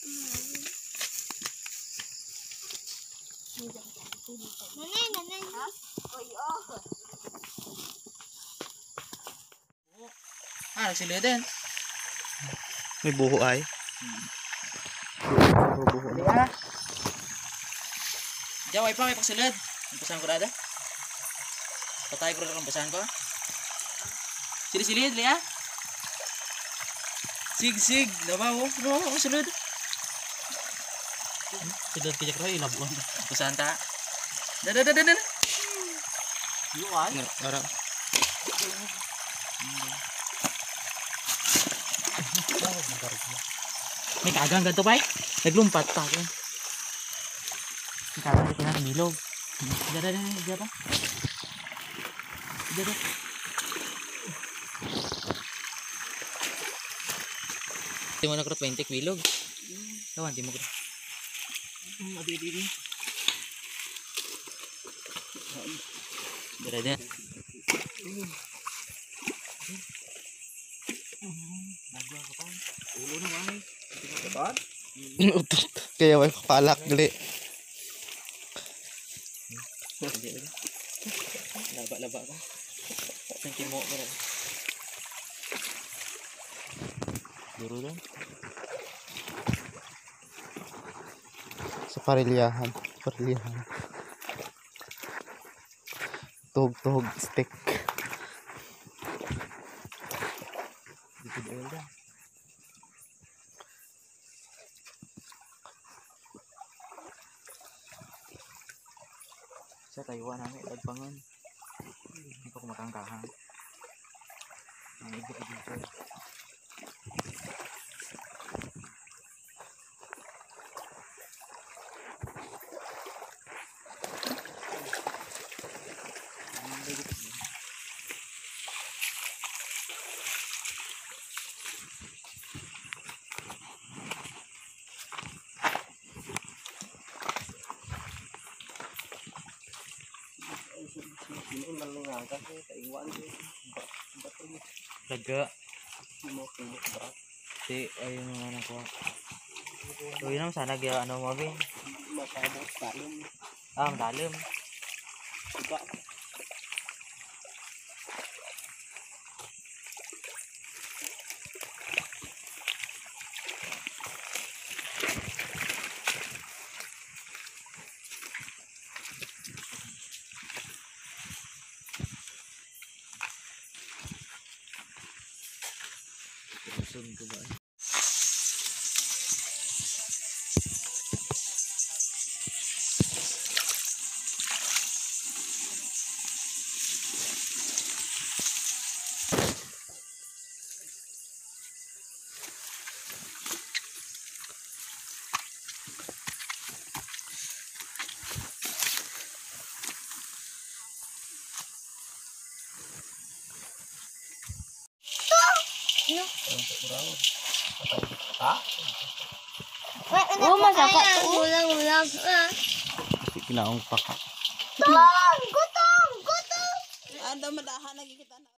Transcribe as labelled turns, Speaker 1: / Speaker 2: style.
Speaker 1: Nanay, ha?
Speaker 2: Nagsili din.
Speaker 3: May buho ay. Buho
Speaker 2: na. Diyan, may pagsilid. Umpasahan ko rada. Patay ko rin ang umpasahan ko. Silid, liya. Sig. Nabaw. No, sulod.
Speaker 3: Sudah kijak ray labuan.
Speaker 2: Umpasahan ta. Dan.
Speaker 3: Yuan. Ara.
Speaker 2: May kagang ganito pa eh. Naglumpat pa ako. May kagang ganito na nilog. Diyan pa. Diyan. Timo na ko 20 kilo. Kawan timo ko. Abi. Diyan. Nagwa ko pa. Ulo na ay. Dapat?
Speaker 3: Utot. Kaya way papalak gali.
Speaker 2: Laba ka. Sentimo ko rin.
Speaker 3: Duro lang. Sa parilyahan. Tuhog stick.
Speaker 2: Dikit oil dah. Sa Taiwan namin dagpangon. Hindi pa kumakangkahan. Ang ibig dito. Laga. Si ayun naman ako. So yun naman sana gaya ano mo bin. Malalim. Sun ko ba?
Speaker 1: Masaka. Ulang.
Speaker 3: Kinaong pa ka.
Speaker 1: Gutong.
Speaker 4: Anda madahan lagi kita.